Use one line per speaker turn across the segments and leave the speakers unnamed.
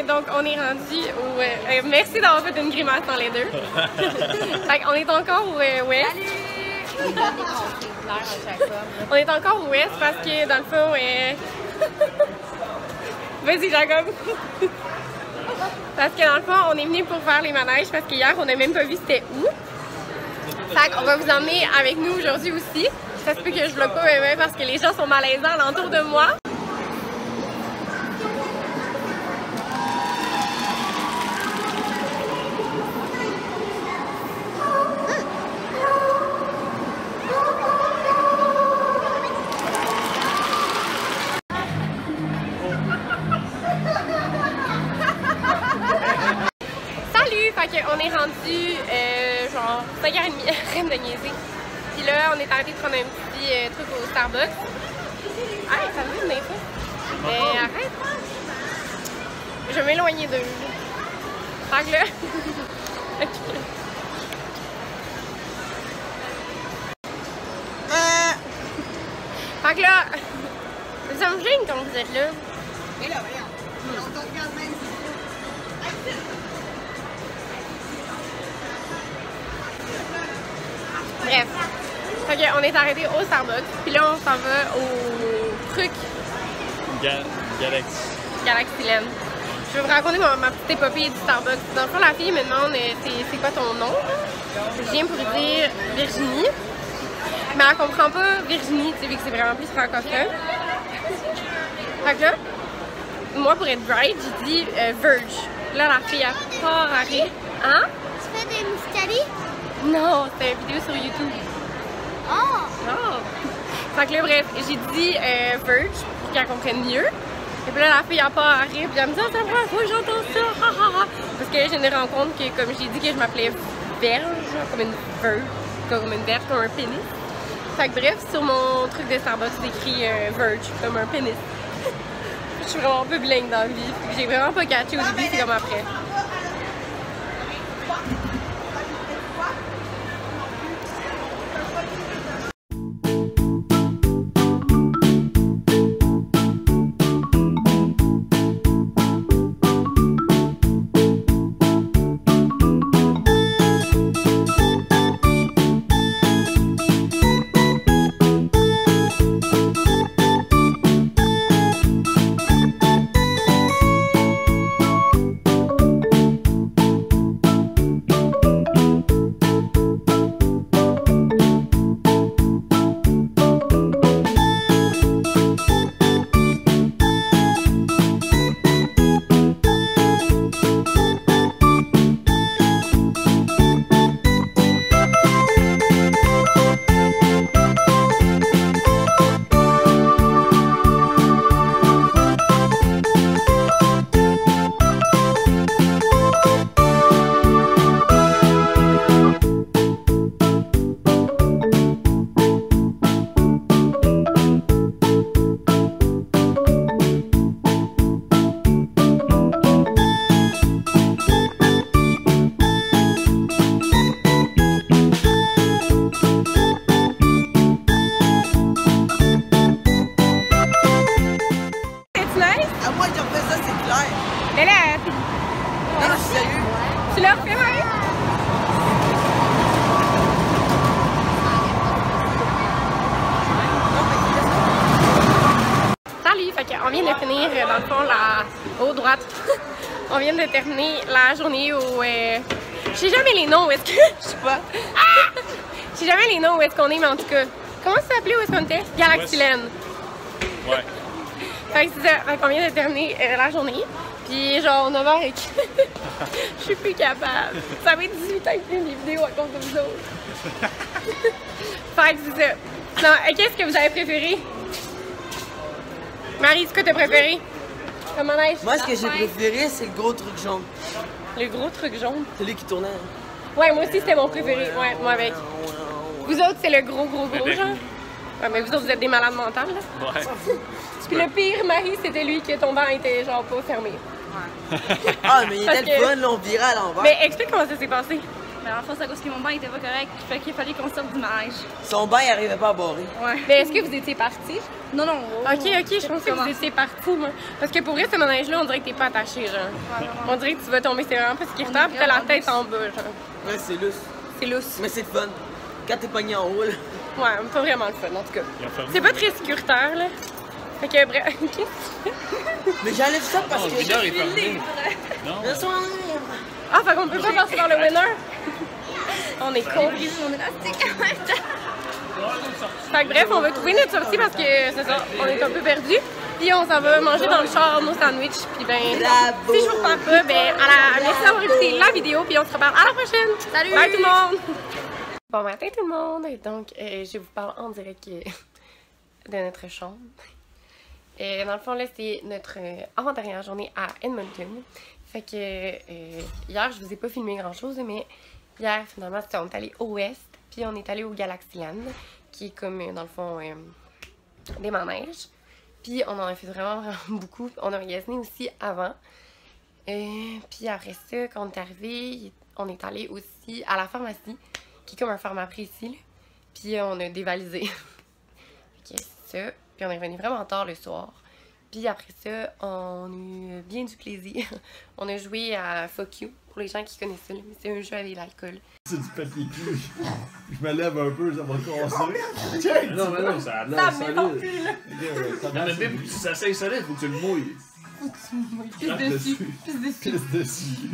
donc on est rendu au... merci d'avoir fait une grimace dans les deux. Fait qu'on est encore au Ouest.
Salut!
On est encore au Ouest parce que dans le fond... Vas-y, Jacob! Parce que dans le fond, on est venu pour faire les manèges parce qu'hier, on n'a même pas vu c'était où. Fait qu'on va vous emmener avec nous aujourd'hui aussi. Ça se peut que je vlog pas même parce que les gens sont malaisants alentour de moi. On est rendu genre 5h30, arrête de niaiser. Puis là, on est arrêté de prendre un petit truc au Starbucks. Hey, ça me venait pas. Mais arrête. Je vais m'éloigner d'eux. Fait que là... Fait que là... Ça me gêne quand vous êtes là.
Mais là, regarde. On te regarde même.
Bref, fait on est arrêté au Starbucks, puis là on s'en va au truc Galaxyland. Je vais vous raconter ma petite épopée du Starbucks. Dans le fond, la fille me demande c'est quoi ton nom? Je viens pour dire Virginie, mais elle comprend pas Virginie, tu sais, vu que c'est vraiment plus francophone. Fait que là, moi pour être bright, j'ai dit Verge. Là, la fille a pas rire. Hein?
Tu fais des moustalis?
Non, c'était une vidéo sur YouTube.
Oh!
Oh! Fait que là, bref, j'ai dit Verge pour qu'elle comprenne mieux. Et puis là, la fille a pas à rire, puis elle me dit, c'est la première fois que j'entends ça, ha ha ha! Parce que je me rends compte que, comme j'ai dit, que je m'appelais Verge, comme une verge, comme une verge, comme un pénis. Fait que bref, sur mon truc de Starbucks, c'est écrit Verge, comme un pénis. Je suis vraiment un peu blingue dans la vie, j'ai vraiment pas catché au début, c'est comme après. Tu l'as refait, Marie? Salut! Fait qu'on vient de finir, dans le fond, la haut droite. On vient de terminer la journée au... Je sais jamais les noms où est-ce que... Je sais pas. Ah! Je sais jamais les noms où est-ce qu'on est, mais en tout cas... Comment ça s'appelait où est-ce qu'on était? Galaxyland.
Ouais.
Fait que c'est ça. Fait qu'on vient de terminer la journée. Puis genre 9h et je suis plus capable. Ça fait 18 ans que je fais des vidéos à cause de vous autres. Fait que c'est ça. Non, qu'est-ce que vous avez préféré? Marie, c'est quoi t'as préféré? Comme manège?
Moi, ce que j'ai préféré, c'est le gros truc jaune.
Le gros truc jaune?
Celui qui tournait.
Ouais, moi aussi c'était mon préféré. Ouais, moi avec. Vous autres, c'est le gros genre? Ouais, mais vous autres, vous êtes des malades mentales, là.
Ouais.
Puis le pire, Marie, c'était lui que ton banc était genre pas fermé.
Ah, mais il
Parce
était le
que-
fun, là, on virait à l'envers.
Mais explique comment ça s'est passé.
Mais en fait, c'est à cause que mon bain était pas correct, fait qu'il fallait qu'on sorte du manège.
Son bain, il arrivait pas à barrer.
Ouais.
Mais est-ce que vous étiez partis?
Non, non.
Ok, je pense que vous étiez partis, moi. Parce que pour vrai, ce manège-là, on dirait que t'es pas attaché, genre. On dirait que tu vas tomber, c'est vraiment pas sécuritaire, pis t'as la tête en bas, genre.
Ouais, c'est lousse.
C'est lousse.
Mais c'est le fun. Quand t'es pogné en haut, là.
Ouais, pas vraiment le fun, en tout cas. C'est pas très sécuritaire, là. Fait que, bref.
Mais j'enlève ça parce que.
Le leader est fermé. Non.
Le soir.
Ah, fait qu'on peut pas passer par le winner? On est con.
On est élastique en même temps.
Fait que bref, on va trouver notre sortie parce que c'est ça, on est un peu perdus. Puis on s'en va manger dans le char nos sandwichs. Puis ben,
Bravo.
si je vous reprends pas, ben, merci d'avoir écouté la vidéo. Puis on se reparle à la prochaine.
Salut!
Bye tout le monde! Bon matin tout le monde. Donc, je vous parle en direct de notre chambre. Dans le fond, là, c'est notre avant-dernière journée à Edmonton. Fait que hier, je vous ai pas filmé grand-chose, mais hier, finalement, on est allé au Ouest. Puis on est allé au Galaxyland, qui est comme, dans le fond, des manèges. Puis on en a fait vraiment beaucoup. On a magasiné aussi avant. Puis après ça, quand on est arrivé, on est allé aussi à la pharmacie, qui est comme un pharmaprix ici, là. Puis on a dévalisé. Ok, c'est ça. Puis on est revenu vraiment tard le soir. Puis après ça, on a eu bien du plaisir. On a joué à Fuck You, pour les gens qui connaissent ça, mais c'est un jeu avec l'alcool.
C'est du papier cul. Je me lève un peu, ça va casser.
Non, mais non, ça a l'air solide. Non, mais même si ça s'est solide, faut que tu le mouilles.
Pisse dessus. Pisse dessus.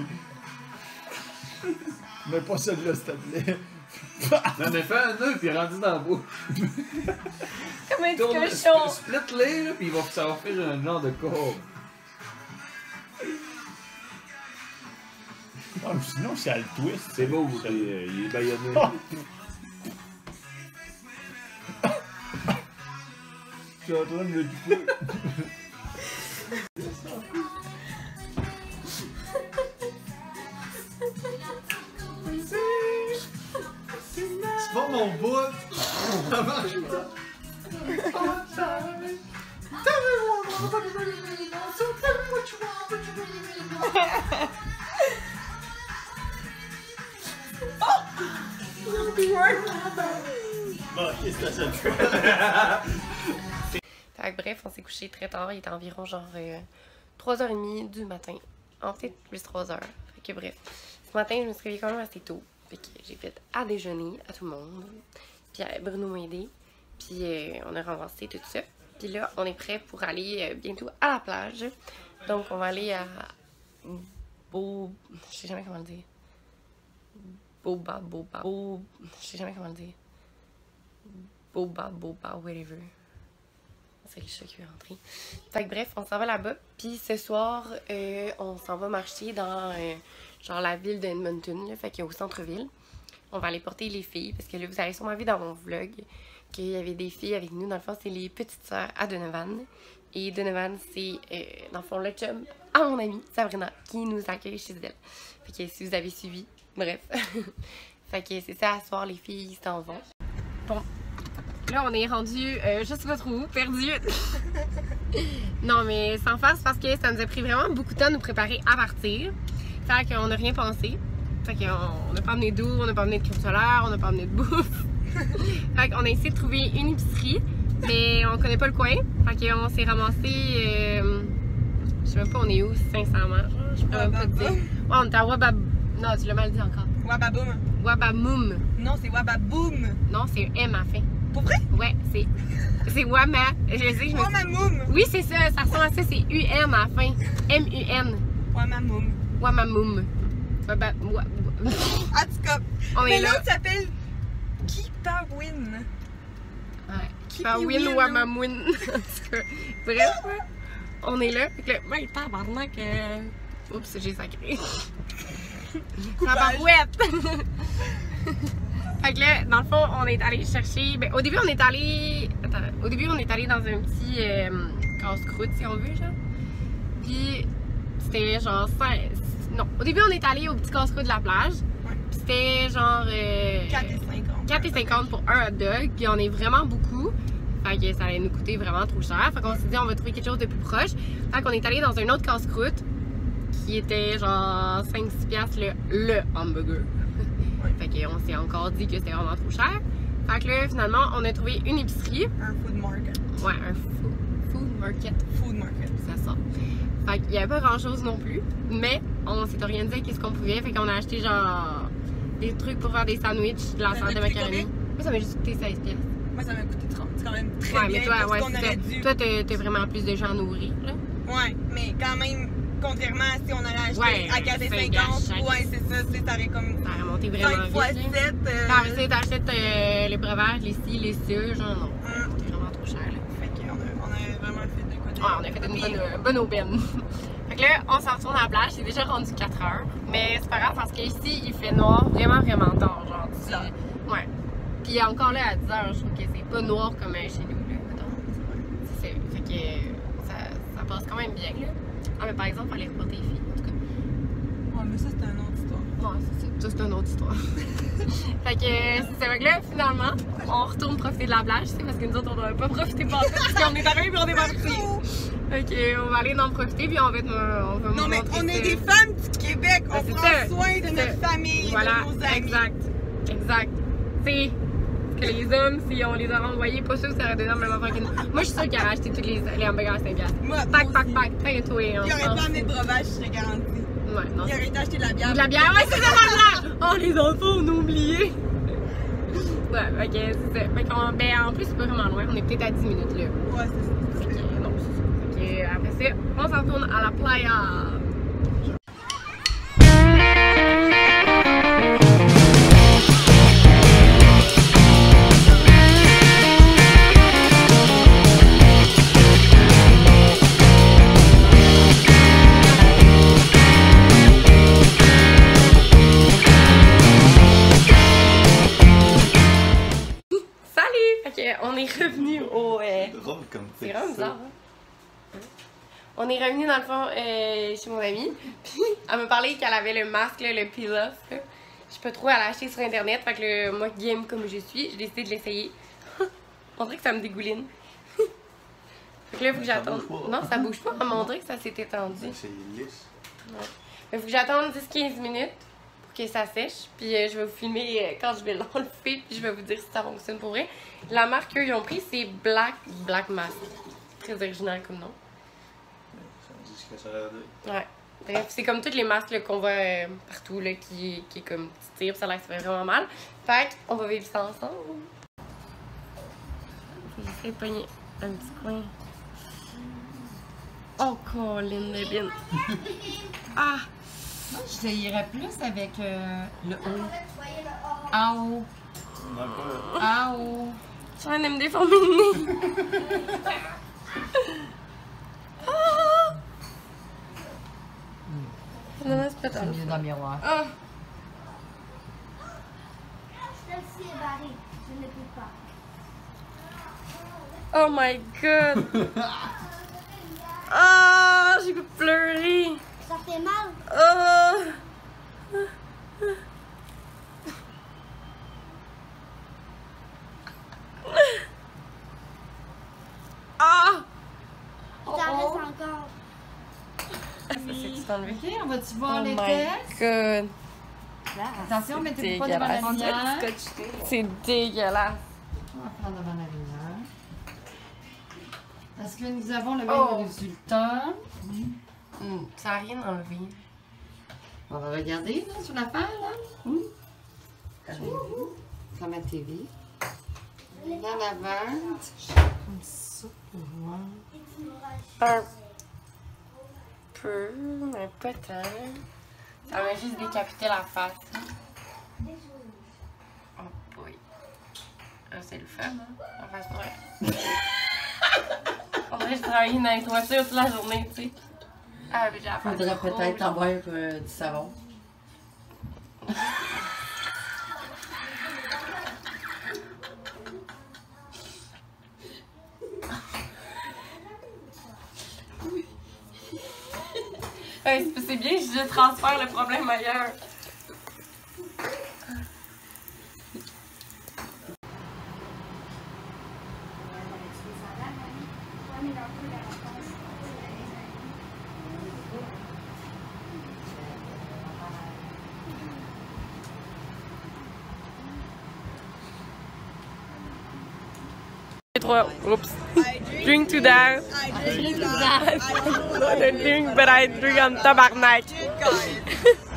Mais pas celui-là, s'il te plaît.
Non, mais fais un nœud, puis rendu dans la bouche.
Comme un petit
Tourne,
cochon!
split-les, là, puis ça va faire un genre de corps.
Ah, mais sinon, c'est à le twist.
C'est beau, il est baïonné.
Ah. Je suis en train de me couper. C'est pas mon bout! Ça marche pas! Bon, qu'est-ce que ça fait?
Fait que bref, on s'est couché très tard, il était environ genre 3h30 du matin. En fait, plus 3h. Fait que bref, ce matin, je me suis réveillée quand même assez tôt. Fait que j'ai fait à déjeuner à tout le monde. Puis Bruno m'a aidé. Puis on a ramassé tout ça. Puis là, on est prêt pour aller bientôt à la plage. Donc on va aller à je sais jamais comment le dire. Je sais jamais comment le dire. Boba, whatever. C'est le chat qui est rentré. Fait que bref, on s'en va là-bas. Puis ce soir, on s'en va marcher dans genre la ville d'Edmonton, fait qu'au centre-ville. On va aller porter les filles, parce que là, vous avez sûrement vu dans mon vlog qu'il y avait des filles avec nous. Dans le fond, c'est les petites sœurs à Donovan. Et Donovan, c'est, dans le fond, le chum à mon amie, Sabrina, qui nous accueille chez elle. Fait que si vous avez suivi, bref. Fait que c'est ça, à soir, les filles s'en vont. Bon. Là, on est rendu, je sais pas trop où, perdu. Non, mais sans faire, c'est parce que ça nous a pris vraiment beaucoup de temps de nous préparer à partir. Fait qu'on n'a rien pensé. Fait qu'on n'a pas amené d'eau, on n'a pas amené de crème solaire, on n'a pas amené de bouffe. Fait qu'on a essayé de trouver une épicerie, mais on connaît pas le coin. Fait qu'on s'est ramassé, je sais même pas on est où, sincèrement. Je pourrais même pas te dire. Ouais, on était à Wabab... Non, tu l'as mal dit encore.
Wababoum.
Wabamoum.
Non, c'est Wababoum.
Non, c'est un M à la fin.
Pour vrai?
Ouais, c'est Wama. Je sais, je me...
Wamamoum.
Oui, c'est ça, ça ressemble à ça, c'est UM à la fin. M-U-N.
Wamamoum.
Wamamoum.
En tout cas,
On
mais
est là.
l'autre s'appelle Kipawin.
Ouais. Kipawin Wamamoun. En tout cas, bref, on est là. Fait que là, ben, tabarnak, oups, j'ai sacré. Tabarouette! Fait que là, dans le fond, on est allé chercher. Ben, au début, on est allé. Attends, au début, on est allé dans un petit casse-croûte, si on veut, genre. Puis, c'était genre 5. Non, au début, on est allé au petit casse-croûte de la plage.
Ouais.
Puis, c'était genre.
4,50.
4,50 pour un hot dog. Puis, on est vraiment beaucoup. Fait que ça allait nous coûter vraiment trop cher. Fait qu'on s'est dit, on va trouver quelque chose de plus proche. Fait qu'on est allé dans un autre casse-croûte qui était genre 5-6$ le hamburger.
Ouais.
Fait qu'on s'est encore dit que c'était vraiment trop cher. Fait que là, finalement, on a trouvé une épicerie.
Un food market.
Ouais, un food market.
Food market.
C'est ça. Fait qu'il y avait pas grand chose non plus. Mais on s'est organisé qu'est-ce qu'on pouvait. Fait qu'on a acheté genre des trucs pour faire des sandwichs, de la salade de macaroni. Moi, ça m'a juste coûté 16 pièces.
Moi, ça m'a coûté 30. C'est quand même très
Ouais,
bien
mais toi,
pour
ouais,
ce qu'on aurait dû.
toi, t'es vraiment plus de gens nourris, là.
Ouais, mais quand même, contrairement à si on aurait acheté
Ouais,
à 4,50, ouais, c'est ça, ça aurait comme
Ça a remonté vraiment
5 fois
vite.
7.
Après ça, t'achètes les breuvages, les ci, les ça, genre non. C'est vraiment trop cher, là.
Fait qu'on a vraiment fait de quoi de...
Ouais, on a fait une bonne aubaine. Fait que là, on s'en retourne à la plage, c'est déjà rendu 4 heures. Mais c'est pas grave parce qu'ici, il fait noir vraiment tard, genre. Ouais. Puis encore là, à 10 heures, je trouve que c'est pas noir comme chez nous, là. C'est ça. Fait que ça passe quand même bien, là. Ah, mais par exemple, il fallait reporter les filles, en tout cas.
Ouais, mais ça, c'est une autre histoire.
Ouais, c'est ça. Ça, c'est une autre histoire. Fait que c'est ça. Fait que là, finalement, on retourne profiter de la plage, tu sais, parce que nous autres, on n'avait pas profité pas parce qu'on est arrivés puis on est partis. Fait que on va aller en profiter puis on va
non, mais on est des femmes du Québec, on
c'est
prend
ça,
soin de notre famille,
voilà,
de nos amis.
exact. C'est que les hommes, si on les a renvoyés, pas sûr que ça aurait donné la même affaire que nous. Moi, je suis sûre qu'ils auraient acheté tous les hamburgers à 5$.
Moi,
Pack,
aussi.
pack, toi.
Il aurait pas amené de breuvage, je serais garantie.
Ouais, non.
Il aurait été acheter de la bière.
De la bière, ouais, c'est ça la bière! Oh, les enfants, on a oublié! Ouais, ok, c'est ça. Fait qu'on, ben, en plus, c'est pas vraiment loin, on est peut-être à 10 minutes là.
Ouais, c'est ça.
Fait que, non, c'est ça. Fait que, après ça, on s'en retourne à la playa. On est revenu au. C'est vraiment bizarre, hein? On est revenu dans le fond chez mon amie. Puis elle m'a parlé qu'elle avait le masque, là, le peel-off. Je sais pas trop, elle l'a acheté sur internet. Fait que moi, game comme je suis, j'ai décidé de l'essayer. On dirait que ça me dégouline. Fait que là, il faut que j'attende. Non, ça bouge pas. On dirait que ça s'est étendu.
C'est lisse.
Ouais. Il faut que j'attende 10-15 minutes pour que ça sèche. Puis je vais vous filmer quand je vais l'enlever. Puis je vais vous dire si ça fonctionne pour vrai. La marque qu'eux ont pris, c'est Black Mask. Très original comme nom.
Ça me dit ce que ça a l'air de.
Ouais. Bref, c'est comme tous les masques qu'on voit partout, là, qui est comme petit tir, ça a l'air que ça fait vraiment mal. Fait qu'on va vivre ça ensemble. J'essaie de pogner un petit coin. Oh, Colin de bin. Ah!
Moi, j'essayerais plus avec le haut. En haut. En haut.
Je viens de me déformer le nez. Ah! Non, c'est pas
C'est mieux dans le miroir.
Ah!
Celle-ci est barrée. Je ne peux pas.
Oh my god! Ah! J'ai pu pleurer!
Ça fait mal.
Oh! Ah!
Il t'en reste encore.
Ok, on va-tu voir
Oh
les
my
tests?
god!
Attention, mettez-vous pas devant la lumière.
C'est dégueulasse!
On va prendre devant la lumière. Est-ce que nous avons le même résultat?
Ça n'a rien enlevé.
On va regarder là, sur l'affaire, là. Comme à TV. Dans la vente. Comme ça pour voir.
Un peu, mais pas tant. Ça m'a juste décapité la face. Oh boy. Ah, c'est le fun, hein? La face noire. On dirait que je travaillais dans les toitures toute la journée, tu sais. Ah, mais j'ai la face
Faudrait
rouge.
peut-être avoir du savon.
C'est bien, je transfère le problème ailleurs. 3. Oops. Drink to that.
I drink to that.
I don't drink, but I drink on tabarnak.